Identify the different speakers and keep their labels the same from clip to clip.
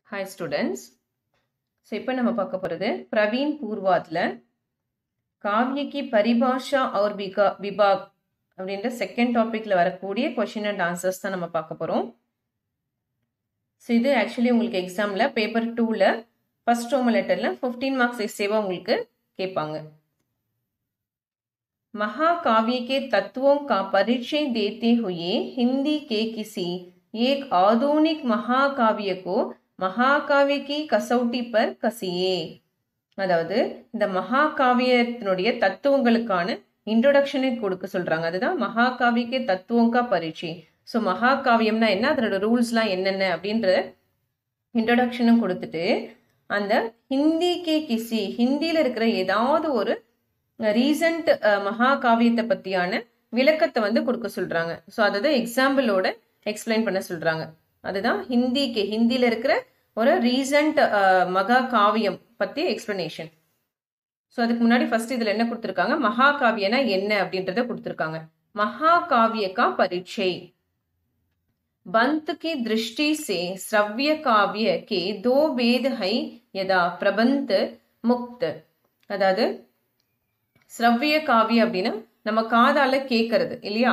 Speaker 1: Hi students. So இப்போ நம்ம பார்க்க போறது प्रवीण पूर्वातல काव्य की परिभाषा और विभाग அப்படின்ற செகண்ட் டாபிக்ல வரக்கூடிய क्वेश्चन அண்ட் ஆன்சர்ஸ் தான் நம்ம பார்க்க போறோம். So இது एक्चुअली உங்களுக்கு एग्जामல பேப்பர் 2ல ஃபர்ஸ்ட் ரோமன் லெட்டர்ல 15 மார்க்ஸ் எஸ்ஏவா உங்களுக்கு கேட்பாங்க. महाकाव्य के तत्वों का परिचय देते हुए हिंदी के किसी एक आधुनिक महाकाव्य को महाकाव्य की कसौटी पर कसिए. அதாவது இந்த மகாகாவியத்தினுடைய தத்துவங்களுக்கான இன்ட்ரோடக்ஷனை கொடுக்க சொல்றாங்க. அதுதான் மகாகாவியக்கு தத்துவங்கா பரிச்சை. ஸோ மகாகாவியம்னா என்ன, அதனோட ரூல்ஸ்லாம் என்னென்ன அப்படின்ற இன்ட்ரோடக்ஷனும் கொடுத்துட்டு அந்த ஹிந்திக்கே கிசி ஹிந்தியில இருக்கிற ஏதாவது ஒரு ரீசன்ட் மகாகாவியத்தை பத்தியான விளக்கத்தை வந்து கொடுக்க சொல்றாங்க. ஸோ அதை எக்ஸாம்பிளோட எக்ஸ்பிளைன் பண்ண சொல்றாங்க. அதுதான் ஹிந்தியில இருக்கிற ஒரு ரீசன்ட் மகாகாவியம் பத்தி எக்ஸ்பிளனேஷன். ஸோ அதுக்கு முன்னாடி ஃபர்ஸ்ட் இதுல என்ன கொடுத்துருக்காங்க, மகாகாவியனா என்ன அப்படின்றத கொடுத்துருக்காங்க. महाकाव्य का परिचय बंत की दृष्टि से श्रव्य काव्य के दो भेद है यदा प्रबंध मुक्त. அதாவது ஸ்ரவ்ய காவியம் அப்படின்னா நம்ம காதால கேட்கறது இல்லையா,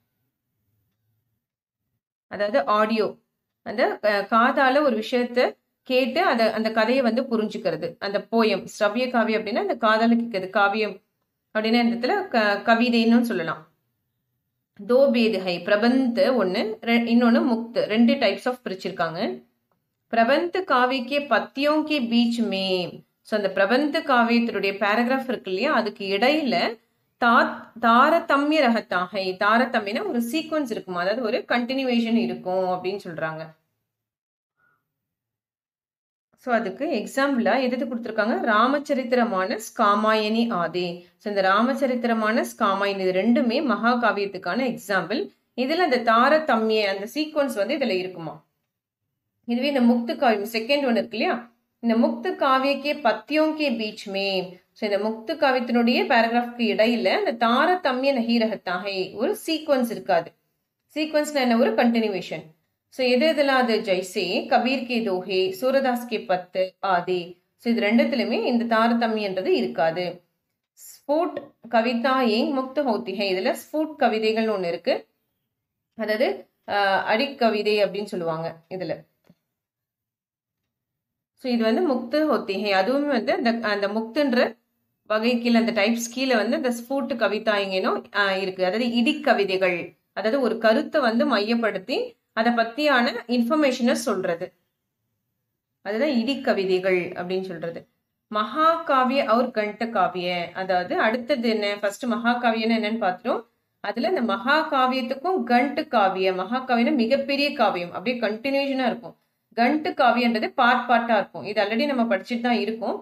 Speaker 1: அதாவது ஆடியோ, அந்த காதால ஒரு விஷயத்த கேட்டு அந்த கதையை வந்து புரிஞ்சுக்கிறது. அந்த போயம் ஸ்ரவ்ய காவியம் அப்படின்னா அந்த காதால கேட்கறது. காவியம் அப்படின்னா இந்த இடத்துல கவிதைன்னு சொல்லலாம். தோ பேது ஹை பிரபந்த் ஒன்னு, இன்னொன்னு முக்த், ரெண்டு டைப்ஸ் ஆஃப் பிரிச்சிருக்காங்க. பிரபந்த் காவியக்கே பத்தியோं के बीच में, ஸோ அந்த பிரபந்த காவியத்தினுடைய பேராகிராஃப் இருக்கு இல்லையா, அதுக்கு இடையில தாரதமிய ரகத்தாகை, தாரதமியனா ஒரு சீக்வன்ஸ் இருக்குமா, அதாவது ஒரு கண்டினியூவேஷன் இருக்கும் அப்படின்னு சொல்றாங்க. ஸோ அதுக்கு எக்ஸாம்பிளா எது கொடுத்துருக்காங்க, ராமச்சரித்திரமானஸ் காமாயணி ஆதே. ஸோ இந்த ராமச்சரித்திரமானஸ் காமாயணி இது ரெண்டுமே மகாகாவியத்துக்கான எக்ஸாம்பிள். இதுல அந்த தாரதமிய அந்த சீக்வன்ஸ் வந்து இதுல இருக்குமா. இதுவே இந்த முக்து காவியம் செகண்ட் ஒன் இருக்கு இல்லையா, இந்த முக்து காவியக்கே பத்தியோं के बीच में, ஸோ இந்த முக்து காவியத்தினுடைய பேராகிராஃப்க்கு இடையில அந்த தாரதமிய நகீரகத்தாகை ஒரு சீக்வன்ஸ் இருக்காது. சீக்வன்ஸ்ல என்ன, ஒரு கண்டினியூவேஷன். ஸோ எது இதெல்லாம் அது ஜெய்சே கபீர் கே தோஹே சூரதாஸ் கே பத்து ஆதி. ஸோ இது ரெண்டுத்திலுமே இந்த தாரதமியன்றது இருக்காது. ஸ்பூட் கவிதா ஏங் முக்து ஹோத்திகை, இதுல ஸ்பூட் கவிதைகள் ஒண்ணு இருக்கு, அதாவது அடிக்கவிதை அப்படின்னு சொல்லுவாங்க இதுல. ஸோ இது வந்து முக்து ஹோத்திகை, அதுவும் வந்து அந்த முக்துன்ற வகை கீழே அந்த டைப்ஸ் கீழே வந்து இந்த ஸ்பூட் கவிதா எங்கேனும் இருக்கு. அதாவது இடிக்கவிதைகள், அதாவது ஒரு கருத்தை வந்து மையப்படுத்தி அதை பத்தியான இன்ஃபர்மேஷனை சொல்றது, அதுதான் இடிக்கவிதைகள் அப்படின்னு சொல்றது. மகாகாவிய அவர் கண்ட காவிய, அதாவது அடுத்தது என்ன, ஃபர்ஸ்ட் மகாகாவியன்னு என்னன்னு பார்த்துட்டோம். அதுல இந்த மகாகாவியத்துக்கும் கண்ட் காவிய, மகாகாவியம் மிகப்பெரிய காவியம் அப்படியே கண்டினியூஷனா இருக்கும். கண்ட் காவியன்றது பார்ட்டா இருக்கும். இது ஆல்ரெடி நம்ம படிச்சுட்டு தான் இருக்கோம்.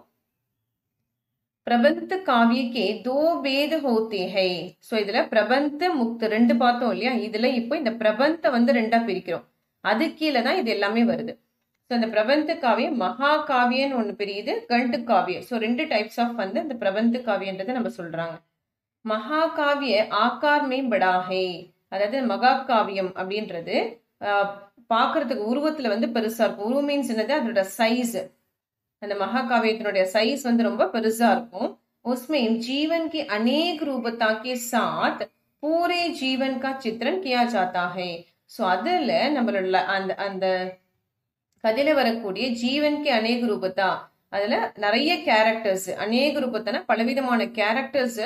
Speaker 1: பிரபந்த காவியக்கே தோ பேத ஹோத்தே ஹை. ஸோ இதுல பிரபந்த முக்து ரெண்டு பார்த்தோம் இல்லையா, இதுல இப்போ இந்த பிரபந்த வந்து ரெண்டா பிரிக்கிறோம். அது கீழே தான் இது எல்லாமே வருது. ஸோ இந்த பிரபந்த காவியம் மகாகாவியன்னு ஒண்ணு பிரியுது, கண்ட் காவியம். ஸோ ரெண்டு டைப்ஸ் ஆஃப் வந்து இந்த பிரபந்த காவியன்றதை நம்ம சொல்றாங்க. மகாகாவிய ஆகார் மே படா ஹை, அதாவது மகாகாவியம் அப்படின்றது பாக்குறதுக்கு உருவத்துல வந்து பெருசா இருக்கும். உருவம் மீன்ஸ் என்னது, அதோட சைஸ், அந்த மகாகாவியத்தினுடைய சைஸ் வந்து ரொம்ப பெருசா இருக்கும். उसमें जीवन के अनेक रूपता के साथ पूरे जीवन का चित्रण किया जाता है. सो அதுல நம்மளோட அந்த கதையில வரக்கூடிய ஜீவன் கே அநேக ரூபத்தா, அதுல நிறைய கேரக்டர்ஸ், அநேக ரூபத்தான பலவிதமான கேரக்டர்ஸ்,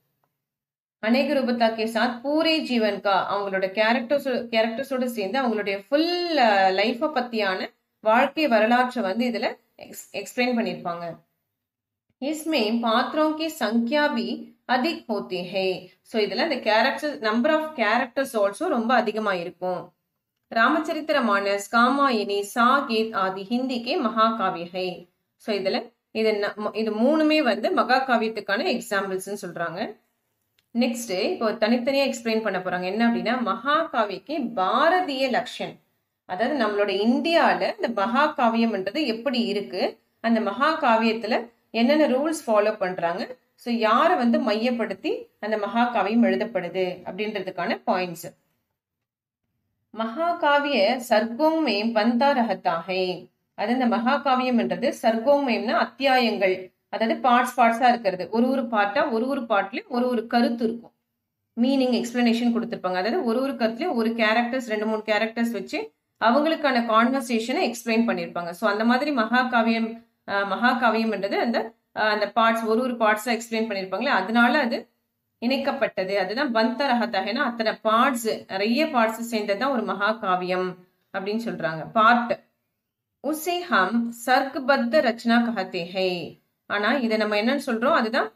Speaker 1: அநேக ரூபத்தா கே சாத் பூரே ஜீவன் கா, அவங்களோட கேரக்டர்ஸோட சேர்ந்து அவங்களுடைய ஃபுல் லைஃபை பத்தியான வாழ்க்கை வரலாற்றை வந்து இதுல एक्सप्लेन பண்ணிருப்பாங்க. इसमें पात्रों की संख्या भी अधिक होती है. सो இதுல இந்த characters number of characters also ரொம்ப அதிகமா இருக்கும். ராமச்சரித்திரமானஸ் காமாயணி சாகீத் ஆதி ஹிந்தி கே மகாகாவிய है. சோ இதுல இது மூணுமே வந்து மகாகாவியத்துக்கான எக்ஸாம்பிள்ஸ் சொல்றாங்க. நெக்ஸ்ட் இப்போ தனித்தனியா எக்ஸ்பிளைன் பண்ண போறாங்க. என்ன அப்படின்னா, மகாகாவியக்கு பாரதிய லட்சன், அதாவது நம்மளோட இந்தியால இந்த மகாகாவியம்ன்றது எப்படி இருக்கு, அந்த மகாகாவியத்துல என்னென்ன ரூல்ஸ் ஃபாலோ பண்றாங்க, ஸோ யாரை வந்து மையப்படுத்தி அந்த மகாகாவியம் எழுதப்படுது அப்படின்றதுக்கான பாயிண்ட்ஸ். महाकाव्य सर्गों में बनता रहता है. அது இந்த மகாகாவியம்ன்றது சர்க்கோமயம்னா அத்தியாயங்கள், அதாவது பார்ட்ஸா இருக்கிறது. ஒரு பார்ட்டா ஒரு பாட்டுலயும் ஒரு கருத்து இருக்கும், மீனிங் எக்ஸ்பிளனேஷன் கொடுத்துருப்பாங்க. அதாவது ஒரு கருத்துலயும் ஒரு கேரக்டர்ஸ் 2-3 கேரக்டர்ஸ் வச்சு அவங்களுக்கான கான்வர்சேஷனை எக்ஸ்பிளைன் பண்ணியிருப்பாங்க. ஸோ அந்த மாதிரி மகாகாவியம்ன்றது அந்த பார்ட்ஸ் ஒரு பார்ட்ஸா எக்ஸ்பிளைன் பண்ணியிருப்பாங்களே, அதனால அது இணைக்கப்பட்டது. அதுதான் பந்தரஹதஹனா, அத்தனை பார்ட்ஸ், நிறைய பார்ட்ஸ் சேர்ந்ததுதான் ஒரு மகாகாவியம் அப்படின்னு சொல்றாங்க. பார்ட் உசே ஹம் சர்க்பத்த ரச்சனா கஹதே ஹை. ஆனா இதை நம்ம என்னன்னு சொல்றோம், அதுதான்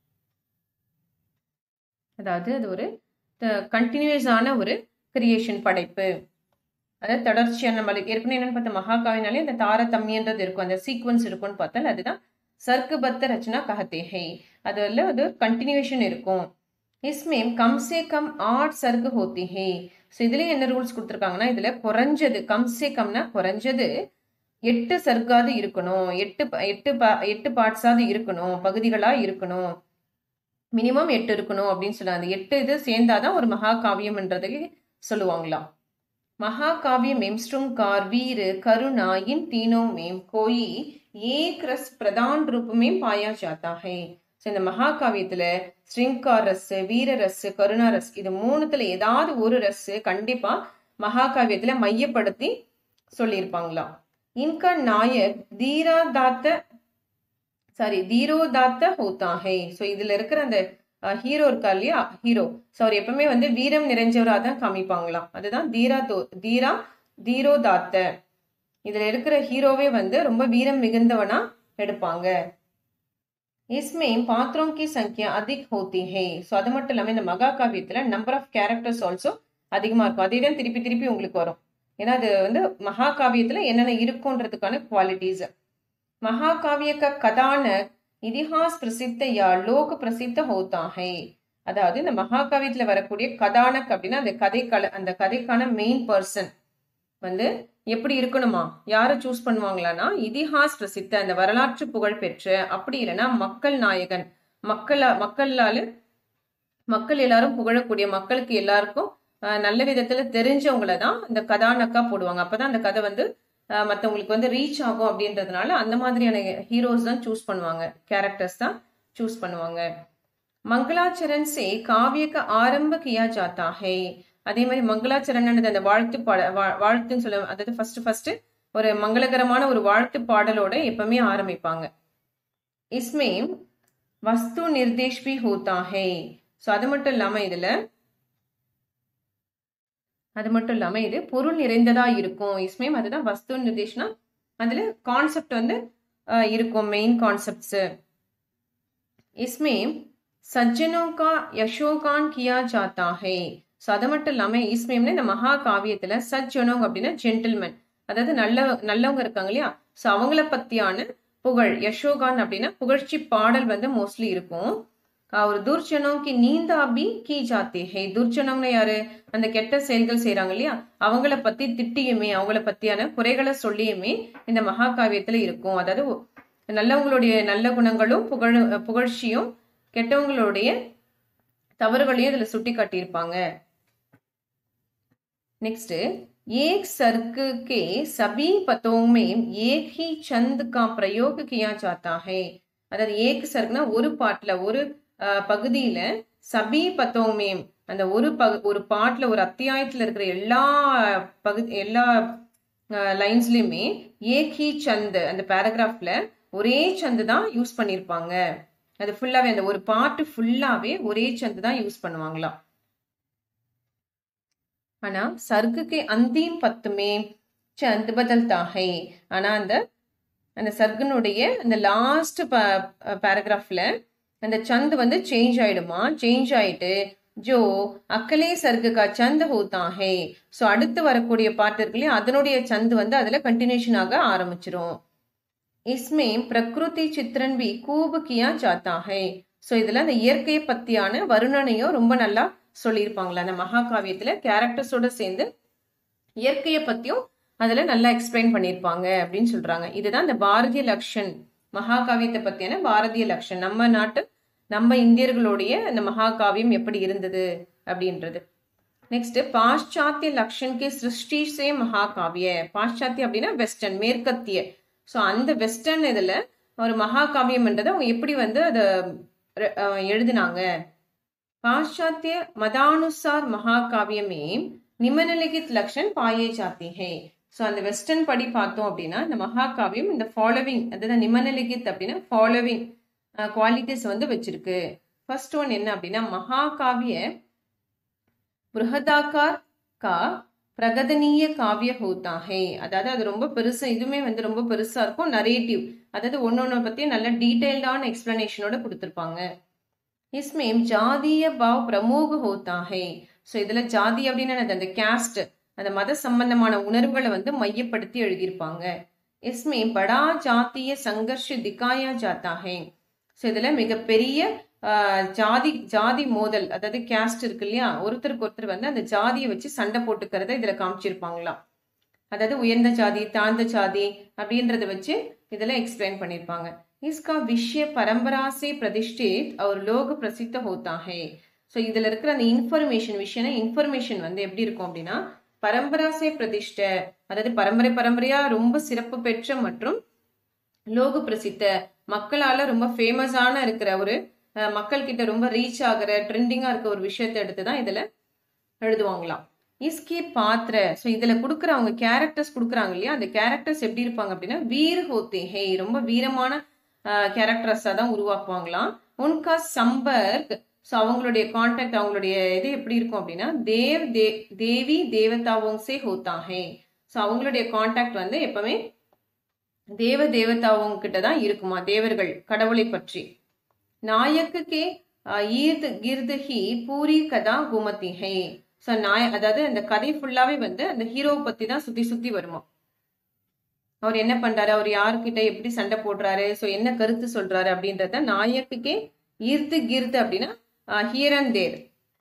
Speaker 1: அதாவது அது ஒரு கண்டினியூஸான ஒரு கிரியேஷன், படைப்பு. அதாவது தொடர்ச்சியான, நம்ம ஏற்கனவே என்னன்னு பார்த்தா மகாகாவியனாலே அந்த தாரதமியன்றது இருக்கும், அந்த சீக்வன்ஸ் இருக்கும்னு பார்த்தால் அதுதான் சர்க்குபத்த ரச்சனா கஹதே ஹை. அதுல அது கண்டினியூஷன் இருக்கும். இஸ்மேம் கம்சே கம் 8 சர்க் ஹோத்தி ஹை. ஸோ இதுல என்ன ரூல்ஸ் கொடுத்துருக்காங்கன்னா, இதுல குறைஞ்சது கம்சே கம்னா குறைஞ்சது 8 சர்க்காவது இருக்கணும், 8 பார்ட்ஸாவது இருக்கணும், பகுதிகளா இருக்கணும், மினிமம் 8 இருக்கணும் அப்படின்னு சொல்லுவாங்க. அந்த 8 இது சேர்ந்தாதான் ஒரு மகாகாவியம்ன்றது சொல்லுவாங்களாம். महाकाव्य में श्रृंगार वीर करुणा इन तीनों में कोई एक रस प्रधान रूप में पाया जाता है. இந்த மகாகாவியத்துல ஸ்ருங்கார் ரஸ், வீர ரஸ், கருணா ரஸ், இது மூணுத்துல ஏதாவது ஒரு ரஸ் கண்டிப்பா மகாகாவியத்துல மையப்படுத்தி சொல்லியிருப்பாங்களாம். இன்கா நாயக் தீரோதாத்த ஹோத்தா ஹை. ஸோ இதுல இருக்கிற அந்த ஹீரோ இருக்கா இல்லையா, ஹீரோ, ஸோ அவர் எப்பவுமே வீரம் நிறைஞ்சவரா தான் காமிப்பாங்களாம். அதுதான் தீரோதாத்த. இதுல இருக்கிற ஹீரோவே ரொம்ப வீரம் மிகுந்தவனா எடுப்பாங்க. इसमें पात्रों की संख्या अधिक होती है. ஸோ அது மட்டும் இல்லாம இந்த மகாகாவியத்துல நம்பர் ஆஃப் கேரக்டர்ஸ் ஆல்சோ அதிகமா இருக்கும். அதே தான் திருப்பி உங்களுக்கு வரும். ஏன்னா அது மகாகாவியத்துல என்னென்ன இருக்குன்றதுக்கான குவாலிட்டிஸ். महाकाव्य का कथानक इतिहास प्रसिद्ध या लोक प्रसिद्ध होता है. அதாவது இந்த மகாகாவியத்துல வரக்கூடிய கதானக் அப்படின்னா அந்த கதைக்கான மெயின் பர்சன் எப்படி இருக்கணுமா, யாரை சூஸ் பண்ணுவாங்களான்னா இதிஹாஸ் பிரசித்த, அந்த வரலாற்று புகழ் பெற்ற, அப்படி இல்லைன்னா மக்கள் நாயகன், மக்கள் எல்லாரும் புகழக்கூடிய, மக்களுக்கு எல்லாருக்கும் நல்ல விதத்துல தெரிஞ்சவங்களை தான் இந்த கதானக்கா போடுவாங்க. அப்பதான் அந்த கதை மற்றவங்களுக்கு ரீச் ஆகும் அப்படின்றதுனால அந்த மாதிரியான ஹீரோஸ் தான் சூஸ் பண்ணுவாங்க, கேரக்டர்ஸ் தான் சூஸ் பண்ணுவாங்க. மங்களாச்சரன் சே காவியக்கு ஆரம்ப கியா ஜாத்தா ஹை. அதே மாதிரி மங்களாச்சரன் அந்த வாழ்த்துன்னு சொல்ல, அதாவது ஃபர்ஸ்ட் ஒரு மங்களகரமான ஒரு வாழ்த்து பாடலோட எப்பவுமே ஆரம்பிப்பாங்க. இஸ்மே வஸ்து நிர்தேஷ் பி ஹோத்தா ஹை. ஸோ அது மட்டும் இல்லாம இது பொருள் நிறைந்ததா இருக்கும். இஸ்மேம் அதுதான் வஸ்து நிர்தேஷ்னா, அதுல கான்செப்ட் இருக்கும், மெயின் கான்செப்ட்ஸ். इसमें सज्जनों का यशोगान किया जाता है. ஸோ அது மட்டும் இல்லாம இஸ்மேம்ல இந்த மகாகாவியத்துல சஜ்ஜனோங் அப்படின்னா ஜென்டில்மேன், அதாவது நல்லவங்க இருக்காங்க இல்லையா, ஸோ அவங்கள பத்தியான புகழ், யசோகான் அப்படின்னா புகழ்ச்சி பாடல் மோஸ்ட்லி இருக்கும். ஒரு துர்ஜனோங்கி நீந்தாபி கி ஜாத்தே ஹை. துர்ஜனம்னு யாரு, அந்த கெட்ட செயல்கள் செய்யறாங்க இல்லையா, அவங்கள பத்தி திட்டியுமே, அவங்கள பத்தியான குறைகளை சொல்லியுமே இந்த மகாகாவியத்துல இருக்கும். அதாவது நல்லவங்களுடைய நல்ல குணங்களும் புகழ்ச்சியும், கெட்டவங்களுடைய தவறுகளையும் இதுல சுட்டி காட்டியிருப்பாங்க. नेक्स्ट एक सर्ग के सभी पदों में एक ही छंद का प्रयोग किया जाता है. अर्थात एक सर्गना ஒரு பாட்டுல ஒரு பகுதியில சபி பதோமே, அந்த ஒரு பாட்டுல ஒரு அத்தியாயத்துல இருக்கிற எல்லா லைன்ஸ்லயுமே ஏக் ஹி சந்த், அந்த பேராகிராஃப்ல ஒரே சந்து தான் யூஸ் பண்ணிருப்பாங்க. அது ஃபுல்லாவே அந்த ஒரு பாட்டு ஃபுல்லாவே ஒரே சந்து தான் யூஸ் பண்ணுவாங்களாம். ஆனா சர்க்குக்கு அந்திம் பத்துமே சந்த் பதல்தா ஹை. ஆனா அந்த சர்க்குனுடைய அந்த லாஸ்ட் பேராகிராஃப்ல அந்த சந்த் சேஞ்ச் ஆயிடுமா, சேஞ்ச் ஆயிட்டு ஜோ அக்கலே சர்க்குக்கா சந்த் ஹோத்தா ஹை. ஸோ அடுத்து வரக்கூடிய பாட்டு இருக்கு இல்லையா, அதனுடைய சந்த் அதுல கண்டினியூஷன் ஆக ஆரம்பிச்சிரும். इसमें प्रकृति चित्रण भी खूब किया जाता है. ஸோ இதுல அந்த இயற்கையை பத்தியான வருணனையும் ரொம்ப நல்லா சொல்லியிருப்பாங்களா அந்த மகாகாவியத்துல. கேரக்டர்ஸோட சேர்ந்து இயற்கையை பத்தியும் அதுல நல்லா எக்ஸ்பிளைன் பண்ணியிருப்பாங்க அப்படின்னு சொல்றாங்க. இதுதான் இந்த பாரதிய லக்ஷன், மகாகாவியத்தை பத்தியான பாரதிய லக்ஷன், நம்ம இந்தியர்களுடைய அந்த மகாகாவியம் எப்படி இருந்தது அப்படின்றது. नेक्स्ट पाश्चात्य लक्षण के सृष्टि से महाकाव्य पाश्चात्य அப்படினா வெஸ்டர்ன் மேற்கத்திய சோ அந்த வெஸ்டர்ன் இதுல ஒரு மகாகாவியம்ன்றதை அவங்க எப்படி வந்து அத எழுதினாங்க पाश्चात्य मतानुसार महाकाव्य में निम्नलिखित लक्षण पाए जाते हैं சோ அந்த வெஸ்டர்ன் படி பார்த்தோம் அப்படின்னா இந்த மகாகாவியம் இந்த ஃபாலோவிங் அதாவது நிம்னலிகித் அப்படின்னா ஃபாலோவிங் குவாலிட்டிஸ் வந்து வச்சிருக்கு ஃபர்ஸ்ட் ஒன் என்ன அப்படின்னா महाकाव्य बृहदाकार का प्रगदनीय काव्य होता है அதாவது அது ரொம்ப பெருசா இதுமே வந்து ரொம்ப பெருசா இருக்கும் நரேட்டிவ் அதாவது ஒன்னொன்னு பத்தி நல்ல டீடைல்டான எக்ஸ்பிளனேஷனோட கொடுத்திருப்பாங்க इसमें जातीय भाव प्रमुख होता है சோ இதுல ஜாதி அப்படின்னா அந்த காஸ்ட் அந்த மத சம்பந்தமான உணர்வுகளை வந்து மையப்படுத்தி எழுதியிருப்பாங்க इसमें बड़ा जातीय संघर्ष दिखाया जाता है சோ இதுல மிகப்பெரிய ஜாதி மோதல் அதாவது கேஸ்ட் இருக்கு இல்லையா ஒருத்தருக்கு ஒருத்தர் வந்து அந்த ஜாதியை வச்சு சண்டை போட்டுக்கிறத இதுல காமிச்சிருப்பாங்களாம் அதாவது உயர்ந்த ஜாதி தாழ்ந்த ஜாதி அப்படின்றத வச்சு இதுல எக்ஸ்பிளைன் பண்ணிருப்பாங்க इसका विषय परंपरा से प्रतिष्ठित और लोक प्रसिद्ध होता है சோ இதுல இருக்கிற அந்த இன்ஃபர்மேஷன் வந்து எப்படி இருக்கும் அப்படின்னா பரம்பரா சே பிரதிஷ்ட அதாவது பரம்பரையா ரொம்ப சிறப்பு பெற்ற மற்றும் லோக பிரசித்த மக்களால ரொம்ப ஃபேமஸான இருக்கிற ஒரு மக்கள் கிட்ட ரொம்ப ரீச் ஆகிற ட்ரெண்டிங்கா இருக்க ஒரு விஷயத்தை எடுத்துதான் இதுல எழுதுவாங்களாம் இஸ்கி பாத்திர சோ இதுல கொடுக்குற அவங்க கேரக்டர்ஸ் கொடுக்குறாங்க இல்லையா அந்த கேரக்டர்ஸ் எப்படி இருப்பாங்க அப்படின்னா வீர் ஹோத்தே ஹே ரொம்ப வீரமான கேரக்டர்ஸா தான் உருவாக்குவாங்களாம் உன்கா சம்பர்க் சோ அவங்களுடைய கான்டாக்ட் அவங்களுடைய இது எப்படி இருக்கும் அப்படின்னா தேவி தேவதாவோங் சே ஹோத்தா ஹே சோ அவங்களுடைய கான்டாக்ட் வந்து எப்பவுமே தேவதாவோங்க கிட்ட தான் இருக்குமா தேவர்கள் கடவுளை பற்றி நாயக்கு கே ஈர்த் கிர்த் ஹி பூரி கதா குமதி ஹே சோ அதாவது அந்த கதை ஃபுல்லாவே வந்து அந்த ஹீரோவை பத்தி தான் சுத்தி வருமா அவர் என்ன பண்றாரு அவர் யாருக்கிட்ட எப்படி சண்டை போடுறாரு சோ என்ன கருத்து சொல்றாரு அப்படின்றத நாயக்குக்கே ஈர்த்து கீர்த்து அப்படின்னா ஹியர் அண்ட் தேர்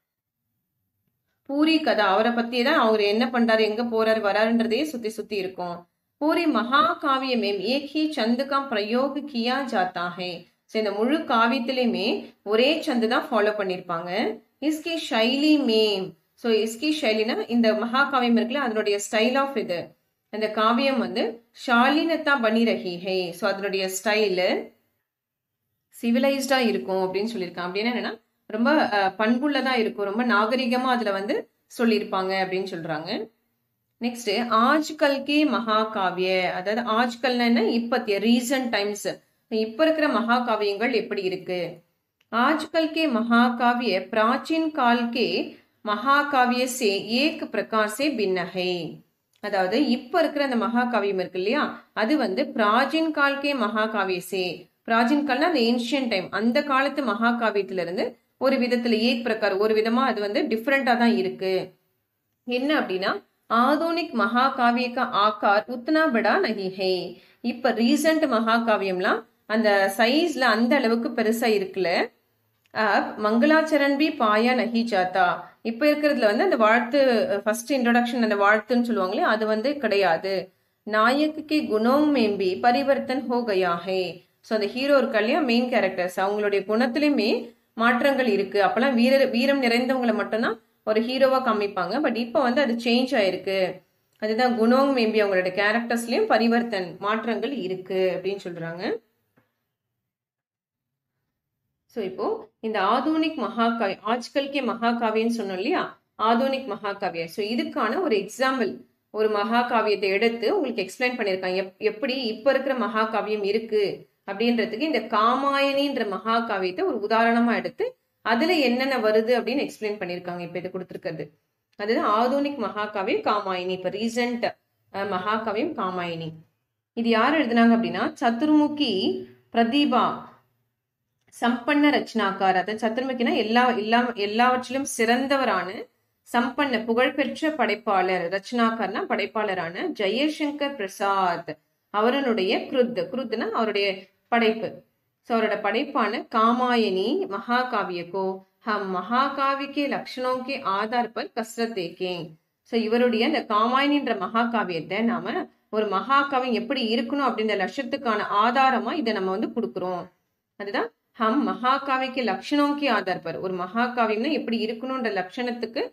Speaker 1: பூரி கதா அவரை பத்தி தான் அவர் என்ன பண்றாரு எங்க போறாரு வராருன்றதே சுத்தி இருக்கும் பூரி மகாகாவிய மேம் ஏக் ஹி சந்த் கா பிரயோக் கியா ஜாத்தா ஹை சோ இந்த முழு காவியத்திலையுமே ஒரே சந்து தான் ஃபாலோ பண்ணிருப்பாங்க இஸ்கி ஷைலி மேம் சோ இஸ்கி ஷைலினா இந்த மகாகாவியம் இருக்குல்ல அதனுடைய ஸ்டைல் ஆஃப் இது அந்த காவியம் வந்து ஷாலினத்தா பனி ரஹி ஹே சோ அதனுடைய ஸ்டைலு சிவிலைஸ்டா இருக்கும் அப்படின்னு சொல்லியிருக்காங்க அப்படின்னா என்னன்னா ரொம்ப பண்புள்ளதா இருக்கும் ரொம்ப நாகரிகமா அதுல வந்து சொல்லியிருப்பாங்க அப்படின்னு சொல்றாங்க நெக்ஸ்ட் ஆஜ்கல் கே மகாகாவிய அதாவது ஆஜ்கல்னா என்ன இப்பத்திய ரீசன்ட் டைம்ஸ் இப்ப இருக்கிற மகாகாவியங்கள் எப்படி இருக்கு आजकल के महाकाव्य प्राचीन काल के महाकाव्य से एक प्रकार से भिन्न है அதாவது இப்ப இருக்கிற அந்த மகாகாவியம் இருக்கு இல்லையா அது வந்து பிராச்சீன் கால்கே மகாகாவியசே பிராச்சீன் கால்னா அந்த ஏன்ஷியன்ட் டைம் அந்த காலத்து மகாகாவியத்துல இருந்து ஒரு விதத்துல ஏக் பிரகார் ஒரு விதமா அது வந்து டிஃப்ரெண்டா தான் இருக்கு என்ன அப்படின்னா ஆதுனிக் மகாகாவிய கா ஆகார் உத்னா படா நஹி ஹை இப்ப ரீசன்ட் மகாகாவியம்லாம் அந்த சைஸ்ல அந்த அளவுக்கு பெருசா இருக்குல்ல மங்களாச்சரண் பி பாயா நஹி ஜாத்தா இப்ப இருக்கிறதுல வந்து அந்த வாழ்த்து ஃபர்ஸ்ட் இன்ட்ரோடக்ஷன் அந்த வாழ்த்துன்னு சொல்லுவாங்களே அது வந்து கிடையாது நாயக்கு குணம் மேம்பி பரிவர்த்தன் ஹோ கயா ஹே ஸோ அந்த ஹீரோ இருக்கா இல்லையா மெயின் கேரக்டர்ஸ் அவங்களுடைய குணத்திலுமே மாற்றங்கள் இருக்கு அப்பெல்லாம் வீரம் நிறைந்தவங்களை மட்டும்தான் ஒரு ஹீரோவா காமிப்பாங்க பட் இப்போ வந்து அது சேஞ்ச் ஆயிருக்கு அதுதான் குணோங் மேம்பி அவங்களோட கேரக்டர்ஸ்லயும் பரிவர்த்தன் மாற்றங்கள் இருக்கு அப்படின்னு சொல்றாங்க ஸோ இப்போ இந்த ஆதுனிக் மகாகாவிய ஆஜ்கல் கே மகாகாவியன்னு சொன்னோம் இல்லையா ஆதுனிக் மகாகாவிய ஸோ இதுக்கான ஒரு எக்ஸாம்பிள் ஒரு மகாகாவியத்தை எடுத்து உங்களுக்கு எக்ஸ்பிளைன் பண்ணியிருக்காங்க எப்படி இப்ப இருக்கிற மகாகாவியம் இருக்கு அப்படின்றதுக்கு இந்த காமாயணின்ற மகாகாவியத்தை ஒரு உதாரணமா எடுத்து அதுல என்னென்ன வருது அப்படின்னு எக்ஸ்பிளைன் பண்ணியிருக்காங்க இப்ப இது கொடுத்துருக்கிறது அதுதான் ஆதுனிக் மகாகாவிய காமாயினி இப்ப ரீசன்ட் மகாகாவியம் காமாயினி இது யார் எழுதுனாங்க அப்படின்னா சதுர்முகி பிரதீபா சம்பன்ன ரச்சனாக்கார் அதாவது சதுர்முகினா எல்லாவற்றிலும் சிறந்தவரான சம்பன்ன புகழ்பெற்ற படைப்பாளர் ரச்சனாக்கார்னா படைப்பாளரான ஜெயசங்கர் பிரசாத் அவருடைய குருத்னா அவருடைய படைப்பு ஸோ அவரோட படைப்பான காமாயணி மகாகாவியக்கோ ஹம் மகாகாவிக்கே லட்சணோக்கே ஆதார் பர் கஸ்ரத் தேக்கேன் ஸோ இவருடைய இந்த காமாயணின்ற மகாகாவியத்தை நாம ஒரு மகாகாவியம் எப்படி இருக்கணும் அப்படின்ற லட்சத்துக்கான ஆதாரமா இதை நம்ம வந்து கொடுக்குறோம் அதுதான் ஹம் மகாகாவிக்கு லட்சணோக்கே ஆதார் பர் ஒரு மகாகாவியம்னா எப்படி இருக்கணும்ன்ற லட்சணத்துக்கு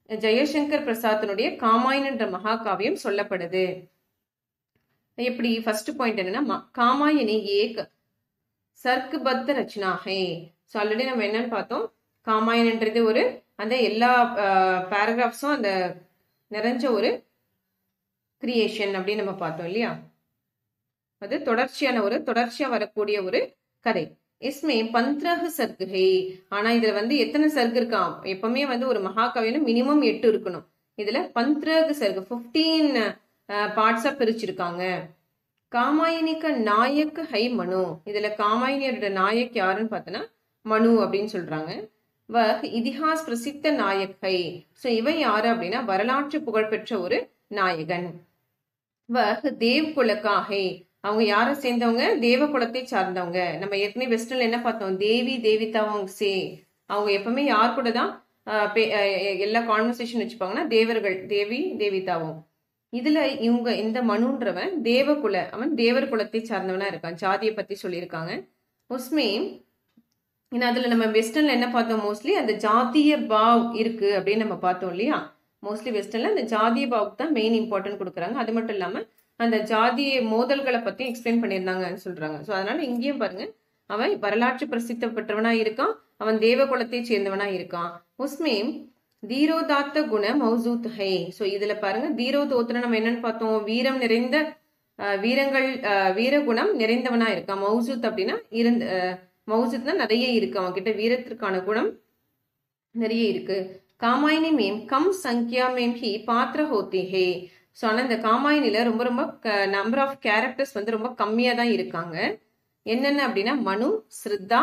Speaker 1: ஜெயசங்கர் பிரசாத்தினுடைய காமாயன் என்ற மகாகாவியம் சொல்லப்படுது. எப்படி ஃபர்ஸ்ட் பாயிண்ட் என்னன்னா காமாயனி ஏக் சர்க்குபத்த ரச்சனா ஹே. ஸோ ஆல்ரெடி நம்ம என்னன்னு பார்த்தோம், காமாயன்ன்றது ஒரு அந்த எல்லா பேராகிராஃப்ஸும் அந்த நிறைஞ்ச ஒரு கிரியேஷன் அப்படின்னு நம்ம பார்த்தோம் இல்லையா. அது தொடர்ச்சியா வரக்கூடிய ஒரு கதை. இஸ்மே 15 சர்க்கு ஹே. ஆனா இதுல எத்தனை சர்க்கு இருக்கான், எப்பவுமே ஒரு மகாகாவியம் மினிமம் 8 இருக்கணும். இதுல 15 சர்க்கு 15 பார்ட்ஸா பிரிச்சிருக்காங்க. காமாயனிக்க நாயக் ஹை மனு. இதுல காமாயனியோட நாயக் யாருன்னு பார்த்தோன்னா மனு அப்படின்னு சொல்றாங்க. இதிஹாஸ் பிரசித்த நாயக் ஹை. ஸோ இவன் யாரு அப்படின்னா வரலாற்று புகழ்பெற்ற ஒரு நாயகன். தேவ் குலக்காஹை. அவங்க யாரை சேர்ந்தவங்க, தேவ குலத்தை சார்ந்தவங்க. நம்ம ஏற்கனவே வெஸ்டர்ன்ல என்ன பார்த்தோம், தேவி தேவிதாவும் சே. அவங்க எப்பவுமே யார் கூட தான் எல்லா கான்வர்சேஷன் வச்சுப்பாங்கன்னா தேவர்கள், தேவி தேவிதாவும். இதுல இவங்க இந்த மனுன்றவன் தேவகுல, அவன் தேவர் குலத்தை சார்ந்தவனா இருக்கான். ஜாதியை பத்தி சொல்லியிருக்காங்க. உஸ்மே அதுல நம்ம வெஸ்டர்ன்ல என்ன பார்த்தோம், மோஸ்ட்லி அந்த ஜாதிய பாவ் இருக்கு அப்படின்னு நம்ம பார்த்தோம் இல்லையா. மோஸ்ட்லி வெஸ்டர்ன்ல அந்த ஜாதிய பாவுக்கு தான் மெயின் இம்பார்ட்டன்ட் கொடுக்குறாங்க. அது மட்டும் இல்லாம அந்த ஜாதிய மோதல்களை பத்தி எக்ஸ்பிளைன் பண்ணியிருந்தாங்கன்னு சொல்றாங்க. ஸோ அதனால இங்கேயும் பாருங்க, அவன் வரலாற்று பிரசித்த பெற்றவனா இருக்கான், அவன் தேவ குலத்தை சேர்ந்தவனா இருக்கான். முஸ்லிம் தீரோதாத்த குண மௌசூத் ஹை. ஸோ இதுல பாருங்க, தீரோதோத்திர நம்ம என்னன்னு பார்த்தோம், வீரம் நிறைந்த வீரகுணம் நிறைந்தவனா இருக்கான். மௌசூத் அப்படின்னா மௌசூத்னா நிறைய இருக்கு, அவன் கிட்ட வீரத்திற்கான குணம் நிறைய இருக்கு. காமாயினி மேம் கம் சங்கியா மேம் ஹி பாத்திர ஹோத்தி ஹே. ஸோ ஆனால் இந்த காமாயினில ரொம்ப நம்பர் ஆஃப் கேரக்டர்ஸ் ரொம்ப கம்மியா தான் இருக்காங்க. என்னென்ன அப்படின்னா மனு, ஸ்ரத்தா,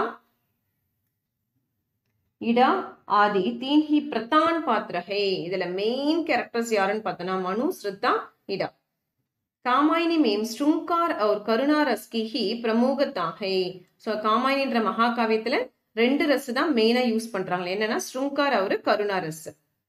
Speaker 1: இடா ஆதி தீன் ஹி பிரதான் பாத்திர ஹே. இதுல மெயின் கேரக்டர்ஸ் யாருன்னு பார்த்தோம்னா மனு, ஸ்ரத்தா, இடா. காமாயினி மேம் ஸ்ருங்கார் और கருணா ரஸ் की ही प्रमुखता है. ஸோ காமாயினின்ற மகாகாவியத்துல 2 ரஸ் தான் மெயினா யூஸ் பண்றாங்க. என்னன்னா ஸ்ருங்கார் और கருணா ரஸ்.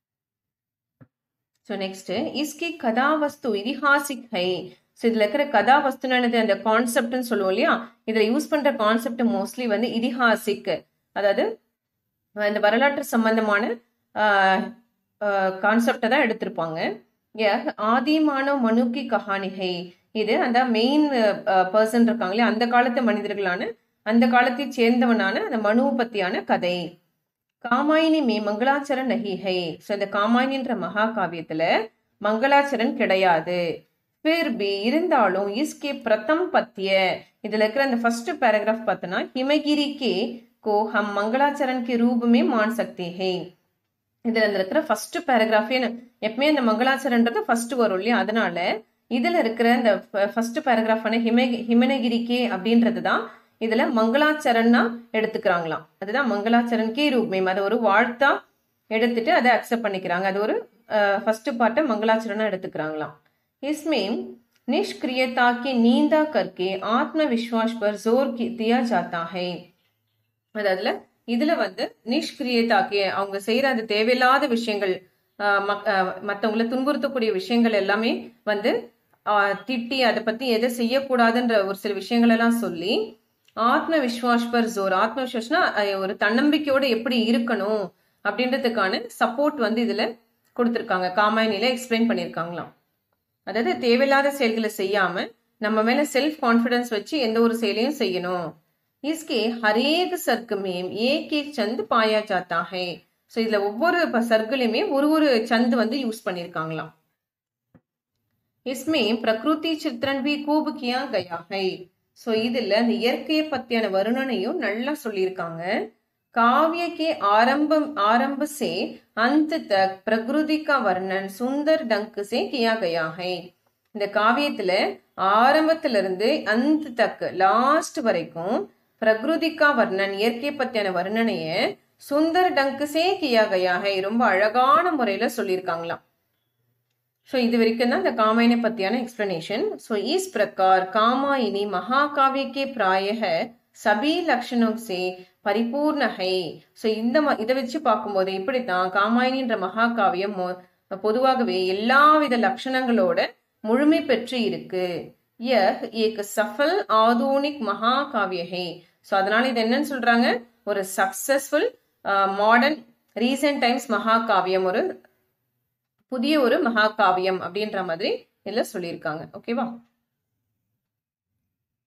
Speaker 1: ஸோ நெக்ஸ்ட் இஸ்கி கதாவஸ்து இதிஹாசிக் ஹை. ஸோ இதுல இருக்கிற கதாவஸ்துனானது அந்த கான்செப்ட்னு சொல்லுவோம் இல்லையா. இதுல யூஸ் பண்ற கான்செப்ட் மோஸ்ட்லி இதிஹாசிக், அதாவது இந்த வரலாற்று சம்பந்தமான கான்செப்டை தான் எடுத்திருப்பாங்க. ஆதிமானவ் மனுக்கி கஹானி ஹை. இது அந்த மெயின் பர்சன் இருக்காங்களே, அந்த காலத்து மனிதர்களான, அந்த காலத்தை சேர்ந்தவனான அந்த மனுவை பத்தியான கதை. காமாயினி மே மங்களாச்சரன் நஹி ஹை. ஸோ இந்த காமாயினின்ற மகாகாவியத்துல மங்களாச்சரன் கிடையாது. பிர்பி இருந்தாலும் இஸ்கே பிரதம் பத்திய, இதுல இருக்கிற அந்த ஃபர்ஸ்ட் பேராகிராஃப் பார்த்தோன்னா ஹிமகிரி கே கோ ஹம் மங்களாச்சரன் கே ரூபமே மான் சக்தி ஹை. இதுல இருக்கிற ஃபர்ஸ்ட் பேராகிராஃபே எப்பவுமே அந்த மங்களாச்சரன்றது ஃபர்ஸ்ட் வரும் இல்லையா. அதனால இதுல இருக்கிற இந்த ஃபர்ஸ்ட் பேராகிராஃபான ஹிமனகிரிக்கே அப்படின்றது தான் இதுல மங்களாச்சரன்னா எடுத்துக்கிறாங்களாம். அதுதான் மங்களாச்சரன் கே ரூப்மேம். அதை ஒரு வாழ்த்தா எடுத்துட்டு அதை அக்செப்ட் பண்ணிக்கிறாங்க. அது ஒரு ஃபர்ஸ்ட் பார்ட்டை மங்களாச்சரனா எடுத்துக்கிறாங்களாம். इसमें निष्क्रियता की निंदा करके आत्मविश्वास पर जोर दिया जाता है. அதாவது இதுல நிஷ்கிரியதாக்கி அவங்க செய்யற அந்த தேவையில்லாத விஷயங்கள், மற்றவங்களை துன்புறுத்தக்கூடிய விஷயங்கள் எல்லாமே திட்டி அதை பத்தி எதை செய்யக்கூடாதுன்ற ஒரு சில விஷயங்கள் எல்லாம் சொல்லி ஆத்ம விஸ்வாஸ் பர் ஜோர். ஆத்ம விஸ்வாஸ்னா ஒரு தன்னம்பிக்கையோட எப்படி இருக்கணும் அப்படின்றதுக்கான சப்போர்ட் இதுல கொடுத்துருக்காங்க. காமாயினில எக்ஸ்பிளைன் பண்ணியிருக்காங்களாம். அதாவது தேவையில்லாத செயல்களை செய்யாம நம்ம மேல செல்ஃப் கான்பிடன்ஸ் வச்சு எந்த ஒரு செயலையும் செய்யணும். इसके हरेक सर्क में एक एक चंद पाया जाता है. ஸோ இதுல ஒவ்வொரு சர்க்குலையுமே ஒரு சந்து யூஸ் பண்ணிருக்காங்களாம். इसमें प्रकृति चित्रण भी खूब किया गया है. ஸோ இதுல அந்த இயற்கையை பத்தியான வர்ணனையும் நல்லா சொல்லியிருக்காங்க. काव्य के आरंभ से अंत तक प्रकृति का वर्णन सुंदर ढंग से किया गया है. இந்த காவியத்துல ஆரம்பத்துல இருந்து அந்த தக் லாஸ்ட் வரைக்கும் பிரகிருதி கா வர்ணன் இயற்கை பத்தியான வர்ணனைய சுந்தர் டங்க் சே கியா கயா ஹை, ரொம்ப அழகான முறையில சொல்லியிருக்காங்களாம். ஸோ இது வரைக்கும் தான் இந்த காமாயினி பத்தியான எக்ஸ்பிளனேஷன். ஸோ இஸ் பிரகார் காமாயினி மகாகாவிய கே பிராயஹ சபி லக்ஷணம் சே பரிபூர்ண ஹை. ஸோ இதை வச்சு பார்க்கும்போது இப்படித்தான் காமாயினின்ற மகாகாவியம் பொதுவாகவே எல்லாவித லட்சணங்களோட முழுமை பெற்று இருக்கு. ஏக் சஃபல் ஆதூனிக் மகாகாவிய ஹை. ஸோ அதனால இது என்னன்னு சொல்றாங்க, ஒரு சக்சஸ்ஃபுல் மாடர்ன் ரீசன்ட் டைம்ஸ் மகாகாவியம், ஒரு புதிய ஒரு மகாகாவியம் அப்படின்ற மாதிரி இதுல சொல்லியிருக்காங்க. ஓகேவா?